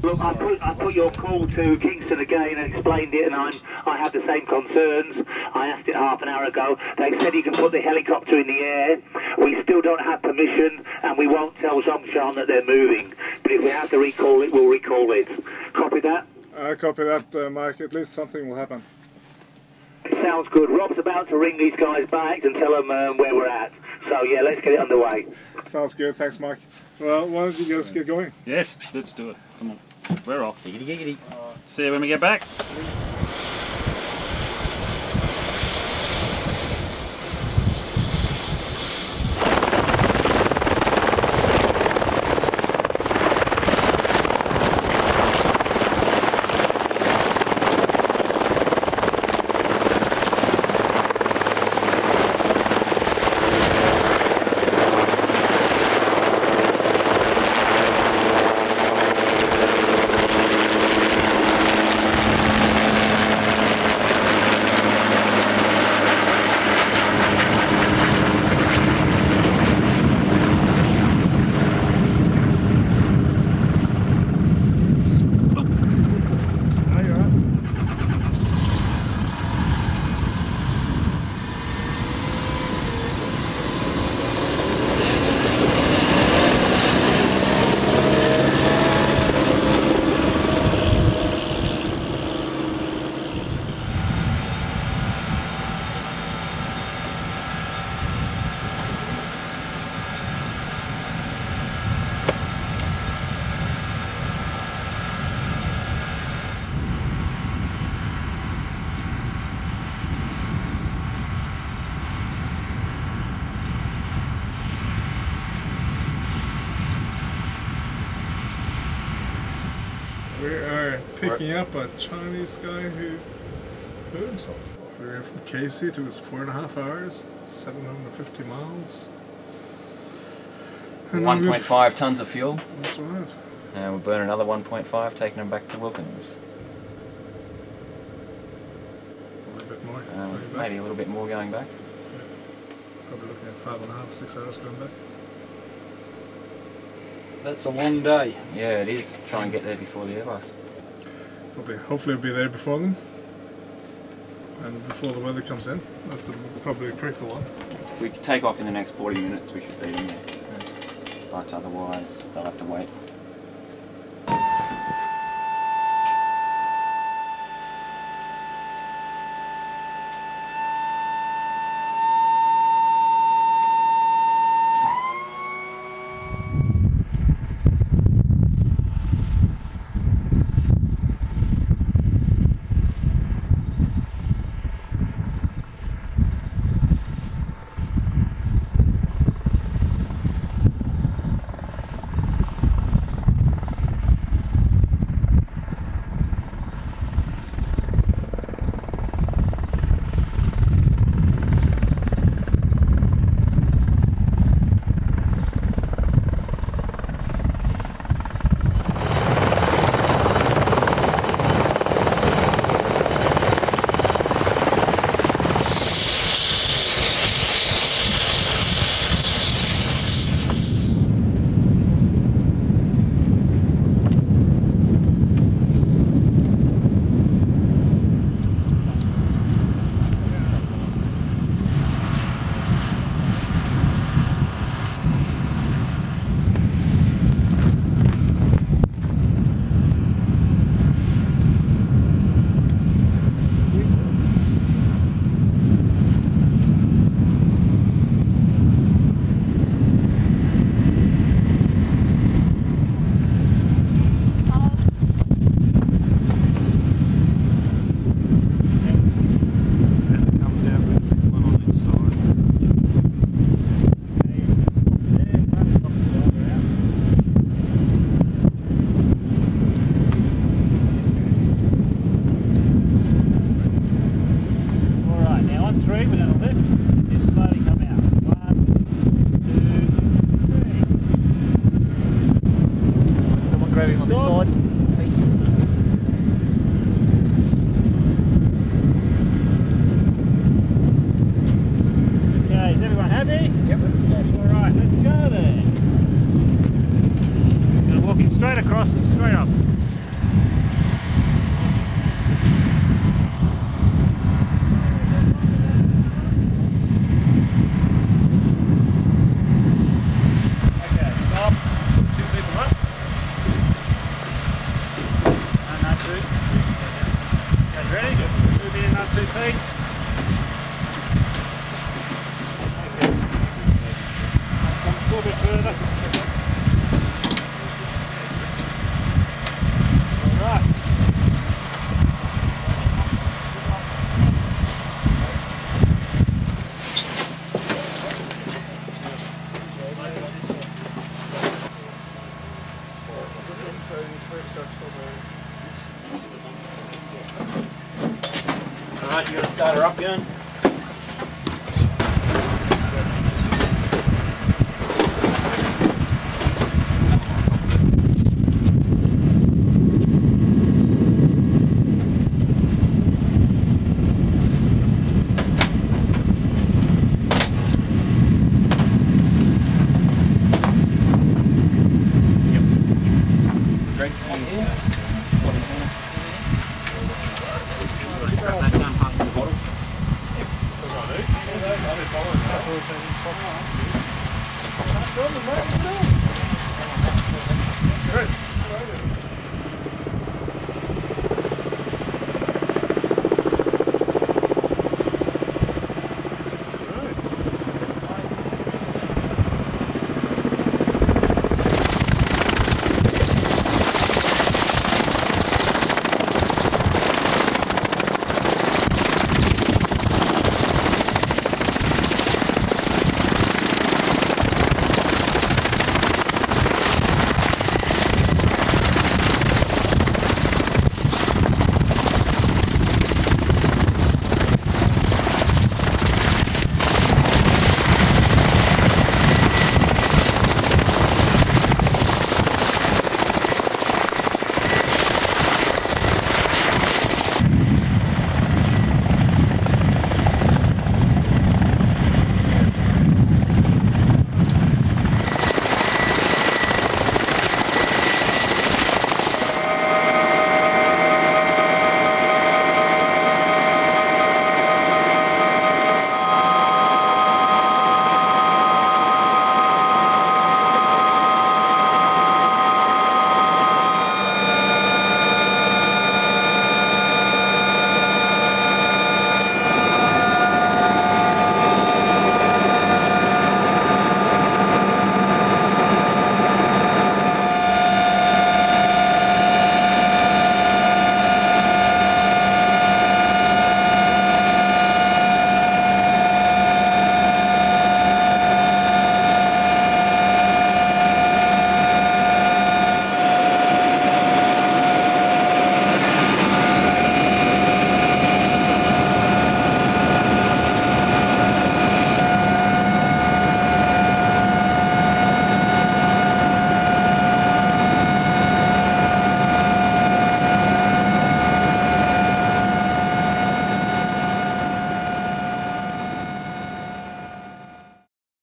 Look, I put your call to Kingston again and explained it, and I have the same concerns. I asked it half an hour ago. They said you can put the helicopter in the air. We still don't have permission, and we won't tell Zhongshan that they're moving. But if we have to recall it, we'll recall it. Copy that? I copy that, Mike. At least something will happen. Sounds good. Rob's about to ring these guys back and tell them where we're at. So yeah, let's get it underway. Sounds good. Thanks, Mike. Well, why don't you guys get going? Yes, let's do it. Come on. We're off. Giggity, giggity. See you when we get back. We are picking up a Chinese guy who hurt himself. We're from Casey to 4.5 hours, 750 miles. 1.5 tonnes of fuel. That's right. And we'll burn another 1.5, taking them back to Wilkins. A little bit more. Maybe a little bit more going back. Yeah. Probably looking at 5.5, 6 hours going back. That's a long day. Yeah, it is. Try and get there before the Airbus. Hopefully we'll be there before them. And before the weather comes in. That's probably a critical one. If we take off in the next 40 minutes, we should be in there. But otherwise, they'll have to wait. Straight across and straight up. feet. Come a little bit further. Alright. Alright, you gonna start her up, Gun?